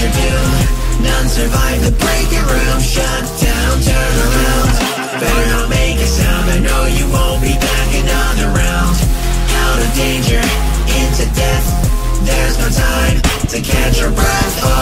your doom. None survive the breaking room. Shut down, turn around. Better not make a sound, I know you won't be back another round. Out of danger, into death. There's no time to catch your breath.